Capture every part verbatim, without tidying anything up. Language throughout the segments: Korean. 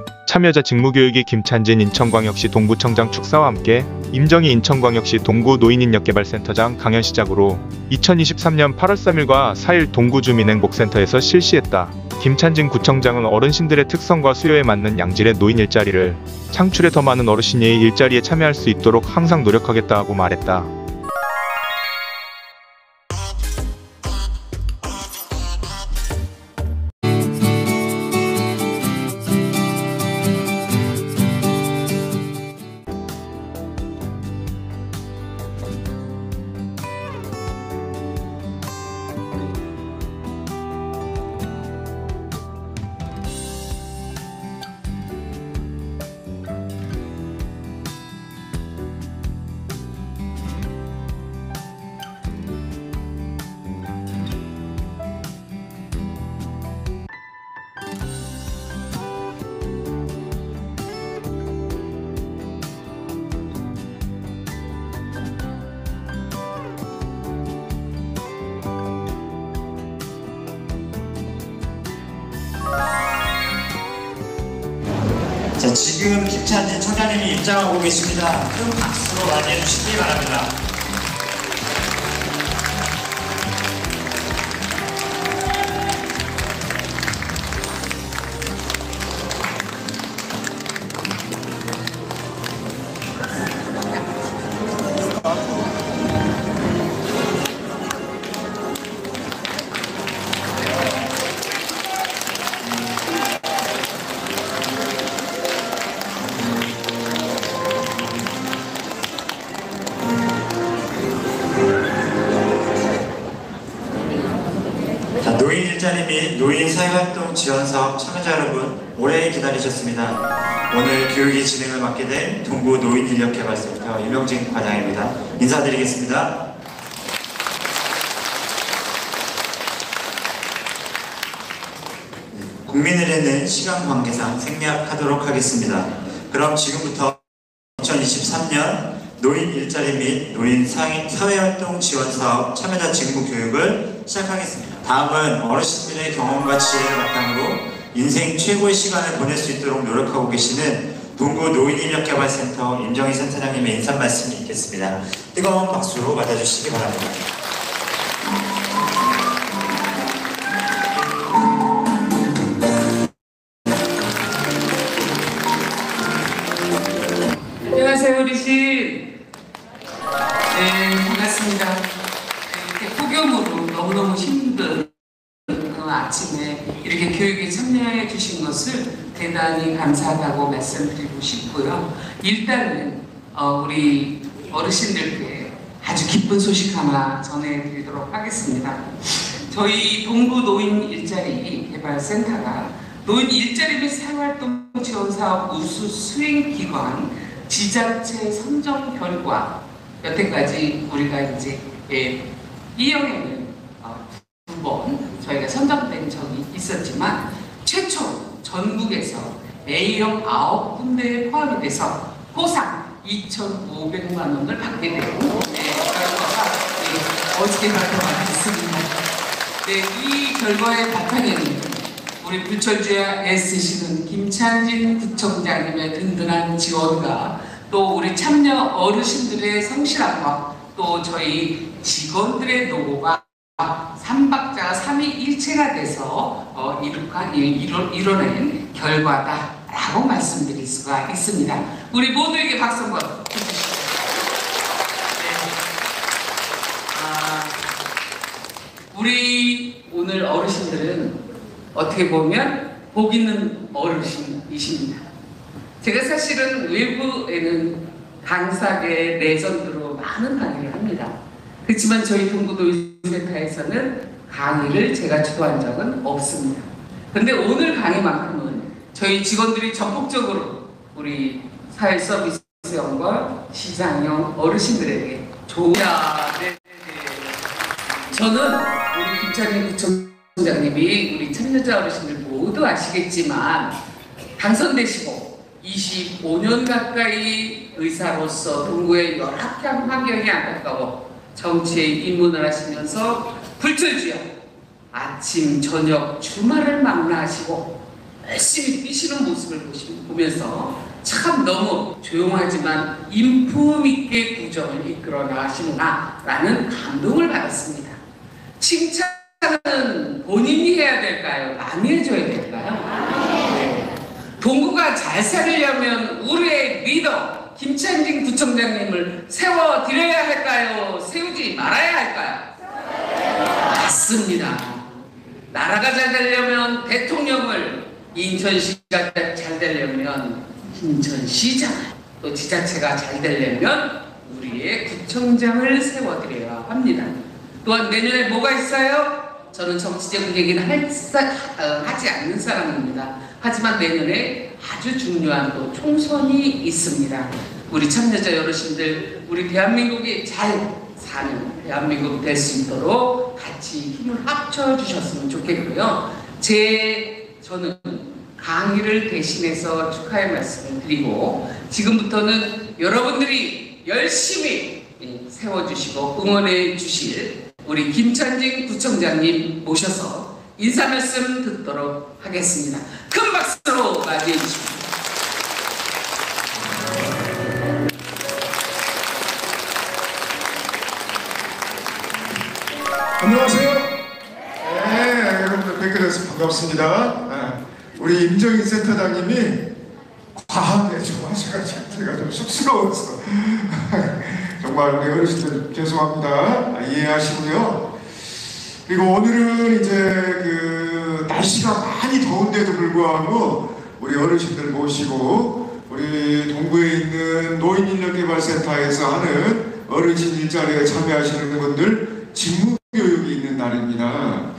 참여자 직무교육이 김찬진 인천광역시 동구청장 축사와 함께 임정희 인천광역시 동구노인인력개발센터장 강연 시작으로 이천이십삼년 팔월 삼일과 사일 동구주민행복센터에서 실시했다. 김찬진 구청장은 어르신들의 특성과 수요에 맞는 양질의 노인 일자리를 창출해 더 많은 어르신이 일자리에 참여할 수 있도록 항상 노력하겠다고 말했다. 자, 지금 김찬진 청장님이 입장하고 계십니다. 큰 박수로 맞이해 주시기 바랍니다. 노인 일자리 및 노인 사회활동 지원사업 참여자 여러분, 오래 기다리셨습니다. 오늘 교육의 진행을 맡게 된 동구 노인인력개발센터 임명진 과장입니다. 인사드리겠습니다. 국민을 위는 시간 관계상 생략하도록 하겠습니다. 그럼 지금부터 이천이십삼년 노인 일자리 및 노인 사회활동 지원사업 참여자 직무 교육을 시작하겠습니다. 다음은 어르신들의 경험과 지혜를 바탕으로 인생 최고의 시간을 보낼 수 있도록 노력하고 계시는 동구 노인인력개발센터 임정희 센터장님의 인사 말씀이 있겠습니다. 뜨거운 박수로 맞아주시기 바랍니다. 안녕하세요, 어르신. 네, 반갑습니다. 이렇게 폭염으로 너무너무 힘든 아침에 이렇게 교육에 참여해 주신 것을 대단히 감사하다고 말씀드리고 싶고요. 일단은 어, 우리 어르신들께 아주 기쁜 소식 하나 전해드리도록 하겠습니다. 저희 동구 노인 일자리 개발센터가 노인 일자리 및 사회활동 지원 사업 우수 수행 기관 지자체 선정 결과 여태까지 우리가 이제 예, B형에는 어, 두 번 저희가 선정된 적이 있었지만 최초 전국에서 A형 아홉 군데에 포함이 돼서 포상 이천오백만 원을 받게 되고 네, 결과가 네, 어저께 발표가 됐습니다. 네, 이 결과의 바탕에는 우리 불철주야 애쓰시는 김찬진 구청장님의 든든한 지원과 또 우리 참여 어르신들의 성실함과 또 저희 직원들의 노고가 삼박자가 삼위일체가 돼서 어, 이룩한, 이뤄, 이뤄낸 결과다라고 말씀드릴 수가 있습니다. 우리 모두에게 박수 한번 주시죠. 네. 아, 우리 오늘 어르신들은 어떻게 보면 복 있는 어르신이십니다. 제가 사실은 외부에는 강사계 레전드로 많은 강의를 합니다. 그렇지만 저희 동구노인센터에서는 강의를 제가 주도한 적은 없습니다. 그런데 오늘 강의만큼은 저희 직원들이 적극적으로 우리 사회서비스형과 시장형 어르신들에게 좋으라. 네, 네. 저는 우리 김찬진 구청장님이 우리 참여자 어르신들 모두 아시겠지만 당선되시고 이십오 년 가까이 의사로서 동구의 열악한 환경이 안타까워 정치에 입문을 하시면서 불철주야 아침 저녁 주말을 망라하시고 열심히 뛰시는 모습을 보시- 보면서 참 너무 조용하지만 인품 있게 구정을 이끌어 나가시는구나라는 감동을 받았습니다. 칭찬은 본인이 해야 될까요? 남이 해줘야 될까요? 네. 동구가 잘 살려면 우리의 리더 김찬진 구청장님을 세워드려야 할까요? 세우지 말아야 할까요? 맞습니다. 나라가 잘 되려면 대통령을, 인천시가 잘 되려면 인천시장, 또 지자체가 잘 되려면 우리의 구청장을 세워드려야 합니다. 또한 내년에 뭐가 있어요? 저는 정치적인 얘기는 할, 어, 하지 않는 사람입니다. 하지만 내년에 아주 중요한 또 총선이 있습니다. 우리 참여자 여러분들, 우리 대한민국이 잘 사는 대한민국 될 수 있도록 같이 힘을 합쳐 주셨으면 좋겠고요. 제 저는 강의를 대신해서 축하의 말씀을 드리고, 지금부터는 여러분들이 열심히 세워주시고 응원해 주실 우리 김찬진 구청장님 모셔서 인사 말씀 듣도록 하겠습니다. 큰 박수로 맞이해 주십시오. 안녕하세요. 네, 여러분들 뵙게 돼서 반갑습니다. 네, 우리 임정인 센터장님이 과하게 좀 하셔가지고 제가 좀 쑥스러워서 정말 우리 어르신들 죄송합니다. 이해하시고요. 그리고 오늘은 이제 그 날씨가 많이 더운데도 불구하고 우리 어르신들 모시고 우리 동구에 있는 노인인력개발센터에서 하는 어르신 일자리에 참여하시는 분들 직무교육이 있는 날입니다.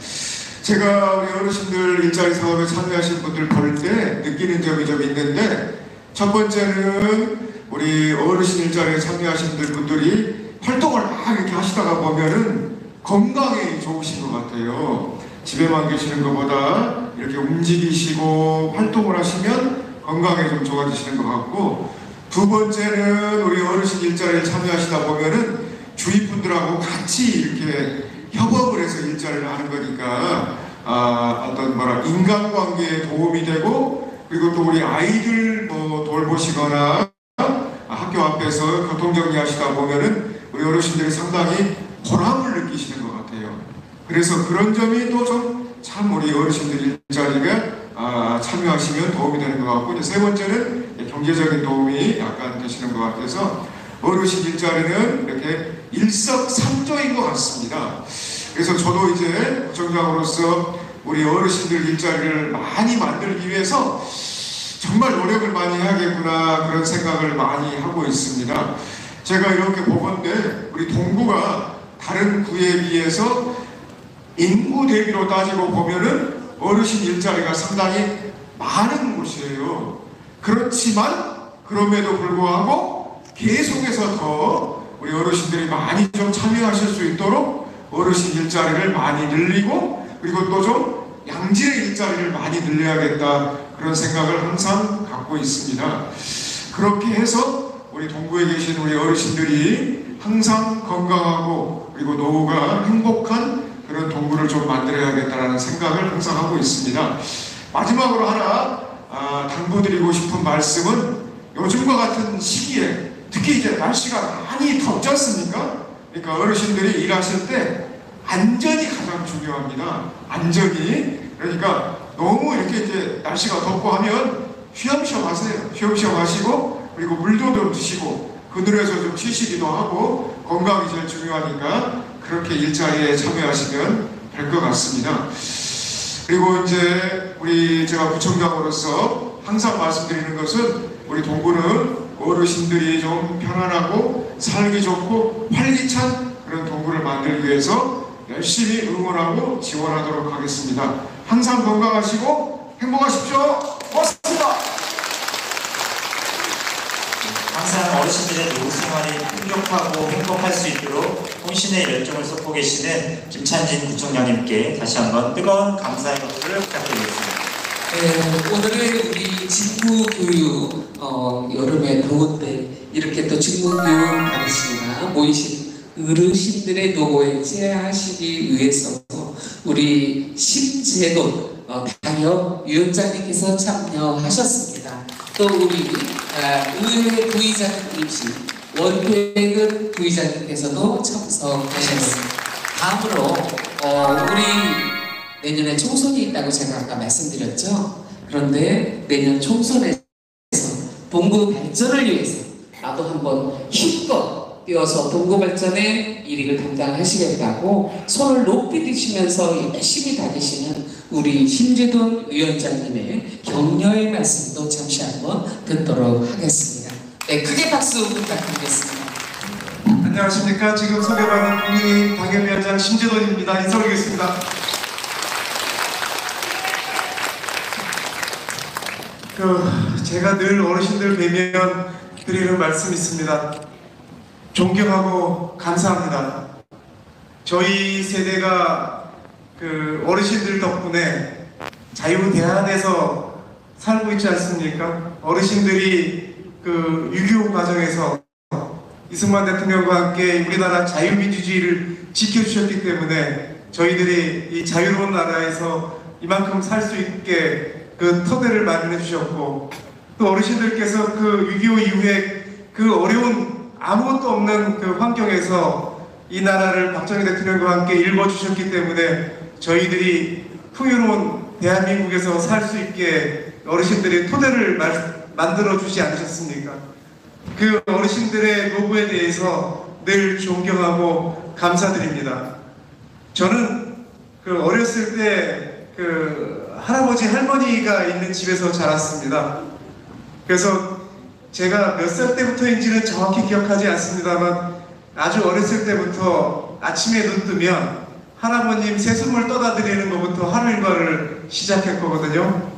제가 우리 어르신들 일자리 사업에 참여하시는 분들 볼 때 느끼는 점이 좀 있는데, 첫 번째는 우리 어르신 일자리에 참여하시는 분들이 활동을 막 이렇게 하시다가 보면은 건강에 좋으신 것 같아요. 집에만 계시는 것보다 이렇게 움직이시고 활동을 하시면 건강에 좀 좋아지시는 것 같고, 두 번째는 우리 어르신 일자리에 참여하시다 보면은 주위 분들하고 같이 이렇게 협업을 해서 일자리를 하는 거니까 아, 어떤 뭐라 인간관계에 도움이 되고, 그리고 또 우리 아이들 뭐 돌보시거나 학교 앞에서 교통정리 하시다 보면은 우리 어르신들이 상당히 보람을 느끼시는 것 같아요. 그래서 그런 점이 또 좀 참 우리 어르신들 일자리가 아, 참여하시면 도움이 되는 것 같고, 이제 세 번째는 경제적인 도움이 약간 되시는 것 같아서 어르신 일자리는 이렇게 일석삼조인 것 같습니다. 그래서 저도 이제 구청장으로서 우리 어르신들 일자리를 많이 만들기 위해서 정말 노력을 많이 해야겠구나, 그런 생각을 많이 하고 있습니다. 제가 이렇게 보건데 우리 동구가 다른 구에 비해서 인구 대비로 따지고 보면은 어르신 일자리가 상당히 많은 곳이에요. 그렇지만 그럼에도 불구하고 계속해서 더 우리 어르신들이 많이 좀 참여하실 수 있도록 어르신 일자리를 많이 늘리고, 그리고 또 좀 양질의 일자리를 많이 늘려야겠다, 그런 생각을 항상 갖고 있습니다. 그렇게 해서 우리 동구에 계신 우리 어르신들이 항상 건강하고 그리고 노후가 행복한 그런 동구를 좀 만들어야겠다는 생각을 항상 하고 있습니다. 마지막으로 하나 아, 당부드리고 싶은 말씀은, 요즘과 같은 시기에 특히 이제 날씨가 많이 덥지 않습니까? 그러니까 어르신들이 일하실 때 안전이 가장 중요합니다. 안전이. 그러니까 너무 이렇게 이제 날씨가 덥고 하면 쉬엄쉬엄 하세요. 쉬엄쉬엄 하시고, 그리고 물도 좀 드시고, 그늘에서 좀 쉬시기도 하고, 건강이 제일 중요하니까 그렇게 일자리에 참여하시면 될 것 같습니다. 그리고 이제 우리 제가 구청장으로서 항상 말씀드리는 것은, 우리 동구는 어르신들이 좀 편안하고 살기 좋고 활기찬 그런 동구를 만들기 위해서 열심히 응원하고 지원하도록 하겠습니다. 항상 건강하시고 행복하십시오. 고맙습니다. 항상 어르신들의 노후 생활이 풍족하고 행복할 수 있도록 혼신의 열정을 쏟고 계시는 김찬진 구청장님께 다시 한번 뜨거운 감사의 박수를 부탁드리겠습니다. 네, 오늘은 우리 직무교육, 어, 여름에 더운데 이렇게 또 직무교육 받으시나 모이신 어르신들의 노고에 제하시기 위해서 우리 심재돈 어, 당연히 가요 위원장님께서 참여하셨습니다. 또 우리 아, 의회 부의장님이신 원태근 부의장님께서도 참석하셨습니다. 다음으로 어, 우리 내년에 총선이 있다고 제가 아까 말씀드렸죠. 그런데 내년 총선에서 동구 발전을 위해서 나도 한번 힘껏 뛰어서 동구 발전의 일익을 담당하시겠다고 손을 높이 드시면서 열심히 다니시는 우리 심재돈 위원장님의 격려의 말씀도 잠시 한번 듣도록 하겠습니다. 네, 크게 박수 부탁드리겠습니다. 안녕하십니까. 지금 소개받은 국민의힘 당협위원장 심재돈입니다. 인사 올리겠습니다. 그 제가 늘 어르신들 뵈면 드리는 말씀이 있습니다. 존경하고 감사합니다. 저희 세대가 그 어르신들 덕분에 자유대한에서 살고 있지 않습니까? 어르신들이 그 육이오 과정에서 이승만 대통령과 함께 우리나라 자유민주주의를 지켜주셨기 때문에 저희들이 이 자유로운 나라에서 이만큼 살 수 있게 그 터대를 마련해 주셨고, 또 어르신들께서 그 육이오 이후에 그 어려운 아무것도 없는 그 환경에서 이 나라를 박정희 대통령과 함께 일궈주셨기 때문에 저희들이 풍요로운 대한민국에서 살 수 있게 어르신들의 토대를 만들어 주지 않으셨습니까? 그 어르신들의 노고에 대해서 늘 존경하고 감사드립니다. 저는 그 어렸을 때 그 할아버지 할머니가 있는 집에서 자랐습니다. 그래서 제가 몇 살 때부터인지는 정확히 기억하지 않습니다만 아주 어렸을 때부터 아침에 눈 뜨면 할아버님 새순물 떠다 드리는 것부터 하루 일과를 시작했거든요.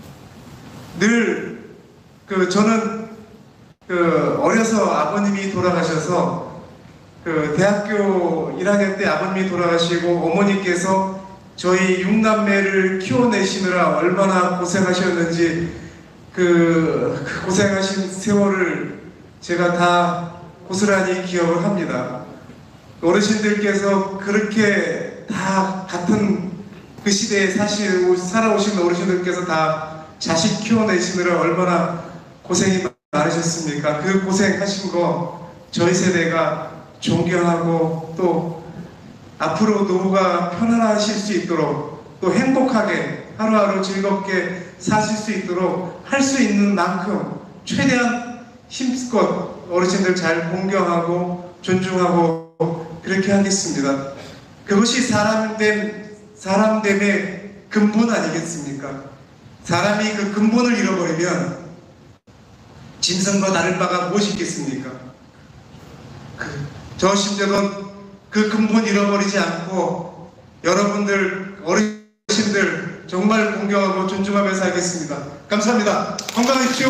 늘 그 저는 그 어려서 아버님이 돌아가셔서 그 대학교 일 학년 때 아버님이 돌아가시고 어머니께서 저희 육남매를 키워내시느라 얼마나 고생하셨는지 그, 그 고생하신 세월을 제가 다 고스란히 기억을 합니다. 어르신들께서 그렇게 다 같은 그 시대에 사실 살아오신 어르신들께서 다 자식 키워내시느라 얼마나 고생이 많으셨습니까? 그 고생하신 거 저희 세대가 존경하고 또 앞으로 노후가 편안하실 수 있도록 또 행복하게 하루하루 즐겁게 사실 수 있도록 할 수 있는 만큼 최대한 힘껏 어르신들 잘 공경하고 존중하고 그렇게 하겠습니다. 그것이 사람됨, 사람됨의 근본 아니겠습니까? 사람이 그 근본을 잃어버리면 짐승과 다를 바가 무엇이 있겠습니까? 그, 저 심재돈 그 근본 잃어버리지 않고 여러분들 어르신들 정말 공경하고 존중하며 살겠습니다. 감사합니다. 건강하십시오.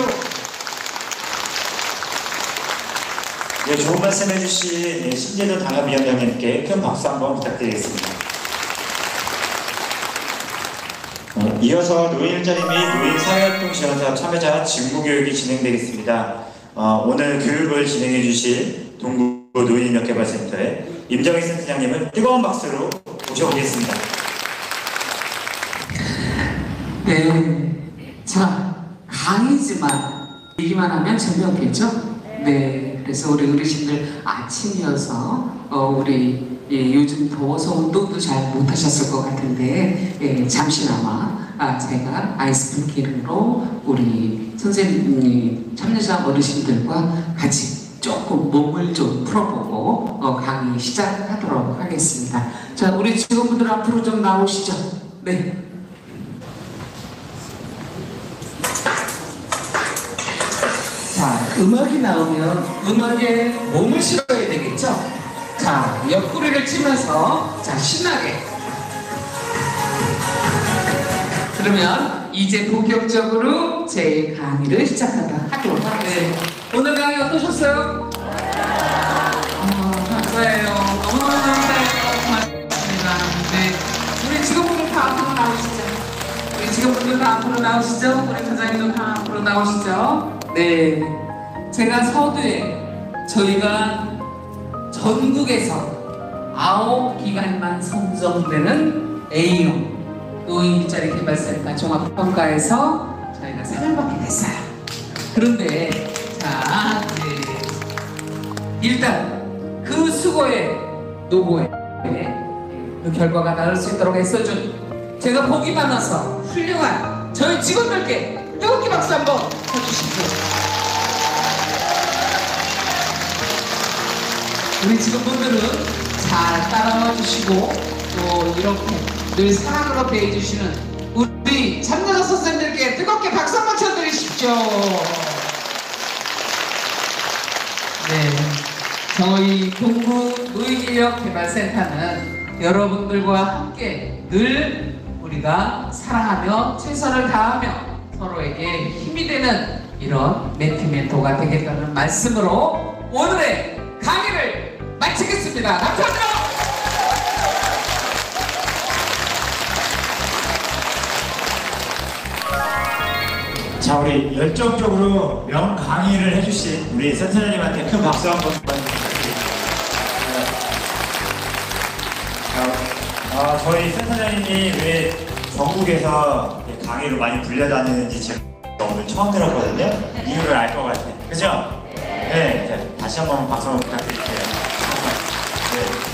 네, 좋은 말씀 해주신 네, 심재돈 당협위원장님께 큰 박수 한번 부탁드리겠습니다. 어, 이어서 노인 일자리 및 노인 사회활동 지원사업 참여자 직무교육이 진행되겠습니다. 어, 오늘 교육을 진행해 주실 동구 노인인력개발센터의 임정희 센터장님을 뜨거운 박수로 모셔보겠습니다. 네, 자, 강의지만 얘기만 하면 재미없겠죠? 네, 그래서 우리 어르신들 아침이어서 어, 우리 예, 요즘 더워서 운동도 잘 못하셨을 것 같은데 예, 잠시나마 아, 제가 아이스 브레이킹으로 우리 선생님 참여자 어르신들과 같이 조금 몸을 좀 풀어보고 어, 강의 시작하도록 하겠습니다. 자, 우리 직원분들 앞으로 좀 나오시죠. 네. 자, 음악이 나오면 음악에 몸을 실어야 되겠죠? 자, 옆구리를 치면서 자, 신나게. 그러면 이제 본격적으로 제 강의를 시작하도록 하겠습니다. 네. 오늘 강의 어떠셨어요? 어, 감사해요. 너무너무 감사해요. 고맙습니다. 네. 우리 직원분들 다 앞으로 나오시죠. 우리 직원분들 다 앞으로 나오시죠. 우리 과장님도 다 앞으로 나오시죠. 네. 제가 서두에 저희가 전국에서 아홉 기관만 선정되는 A형 노인 일자리 개발센터 종합평가에서 저희가 상을 받게 됐어요. 그런데 자 네. 일단 그 수고에 노고에 그 결과가 나올 수 있도록 애써준 제가 복이 많아서 훌륭한 저희 직원들께 뜨겁게 박수 한번 쳐주시죠. 우리 직원분들은 잘 따라와 주시고 또 이렇게 늘 사랑으로 대해주시는 우리 참여자 선생님들께 뜨겁게 박수 한번 쳐드리십시오. 네, 저희 동구 노인인력개발센터는 여러분들과 함께 늘 우리가 사랑하며 최선을 다하며 서로에게 힘이 되는 이런 멘티멘토가 되겠다는 말씀으로 오늘의 강의를 마치겠습니다. 감사합니다. 자, 우리 열정적으로 명 강의를 해주신 우리 센터장님한테 큰 박수 한번 부탁드립니다. 아, 저희 센터장님이 왜 전국에서 강의를 많이 불려다니는지 제가 오늘 처음 들었거든요. 이유를 알 것 같아요. 그죠? 네. 자, 다시 한번 박수 한번 부탁드릴게요. 네.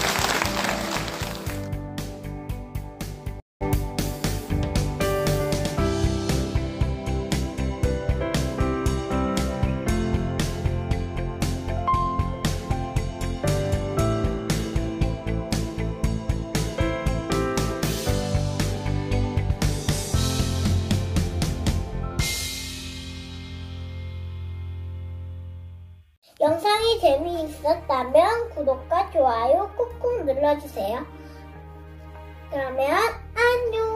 영상이 재미있었다면 구독과 좋아요 꾹꾹 눌러주세요. 그러면 안녕!